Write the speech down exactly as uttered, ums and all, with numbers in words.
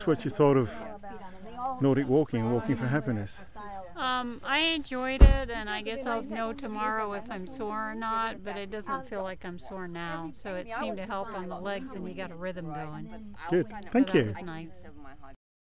just what you thought of Nordic walking and walking for happiness. Um, I enjoyed it, and I guess I'll know tomorrow if I'm sore or not, but it doesn't feel like I'm sore now. So it seemed to help on the legs, and you got a rhythm going. Good. So Thank that you. was nice.